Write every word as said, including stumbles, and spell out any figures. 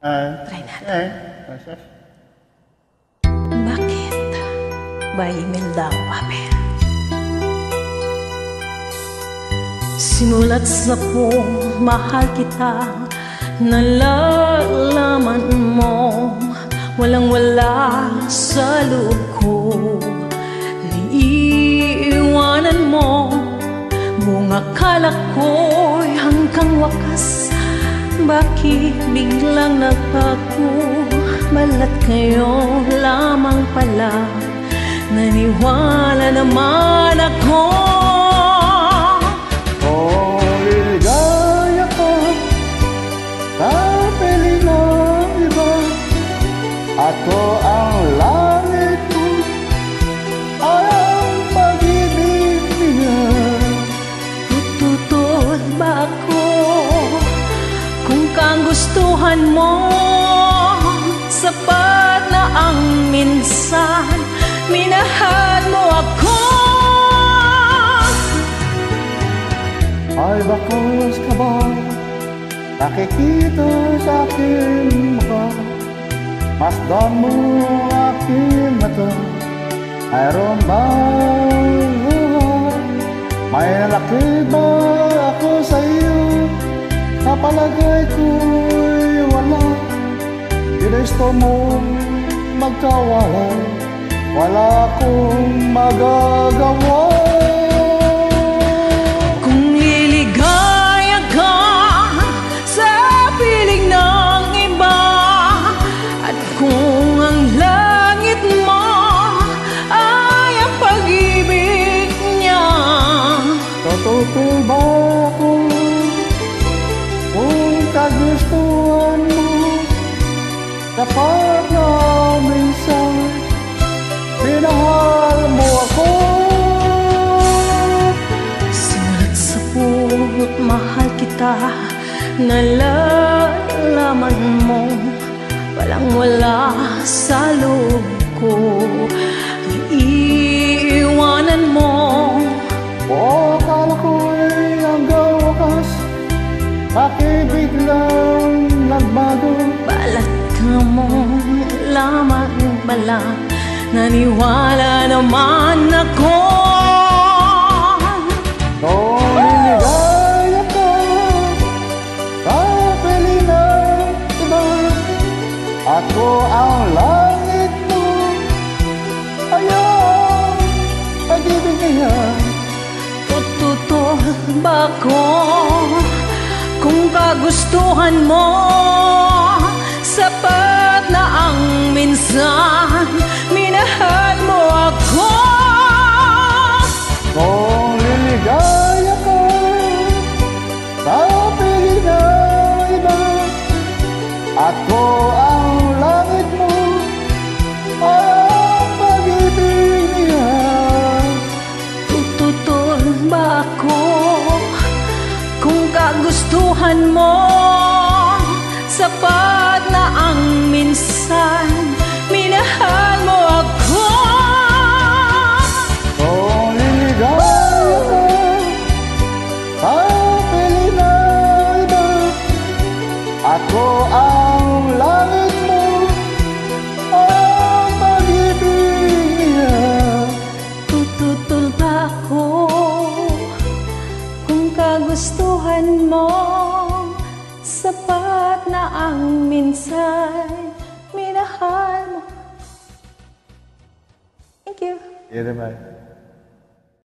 Try natin. Bakit? By Imelda Papel. Simulat sa puong mahal kita, nalalaman mo walang wala sa loob ko. Iiwanan mo buong akala ko'y hanggang wakas. Bakit biglang nagbago? Balat kayo lamang pala. Naniwala naman ako. Oh, liligaya ka sa piling ng iba. Ako ang langit mo, ay ang pag-ibig niya. Tututol ba ako kung kagustuhan mo? Sapat na ang minsan minahal mo ako. Ay bakos ka ba nakikita sa aking mukha? Masdan mo aking mata, mayroon ba may nalakit ba ako sa iyo? Sa palagay ko'y wala. Ginusto mo magkawala, wala akong magagawa. Kung liligaya ka sa piling ng iba, at kung ang langit mo ay ang pag-ibig niya, Totoo ba ako kung kagustuhan mo? Dapat na minsan minahal mo ako. simulat sa puot mahal kita, nalalaman mo walang wala sa loob ko. Iiwanan mo. O akala ko'y hanggang wakas, bakit biglang nagbago? Balat ka mo lamang pala. Naniwala naman ako. Kung liligaya ka sa piling ng iba, ako ang langit mo, ayaw pag-ibig niya. Tututol ba ako kung kagustuhan mo? Sapat na ang minsan minahal mo ako. Kung liligaya ka sa piling ng iba, ako ang langit mo, ang pag-ibig niya. Tututol ba ako kung kagustuhan mo? Sapat na ang minsan minahal mo ako. Kung liligaya ka sa piling ng iba, ako ang langit mo, ang pag-ibig niya. Tututol ba ako kung kagustuhan mo? Sapat na ang minsan minahal mo. Thank you. Yeah, bye.